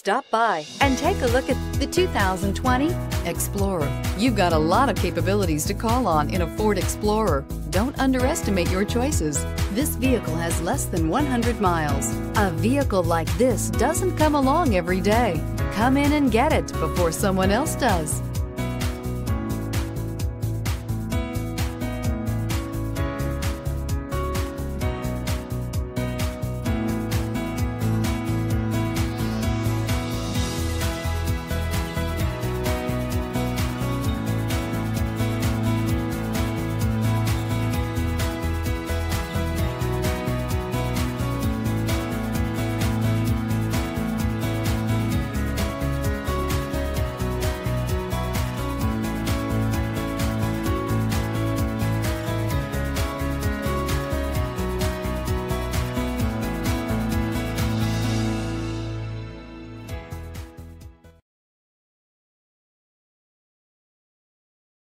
Stop by and take a look at the 2020 Explorer. You've got a lot of capabilities to call on in a Ford Explorer. Don't underestimate your choices. This vehicle has less than 100 miles. A vehicle like this doesn't come along every day. Come in and get it before someone else does.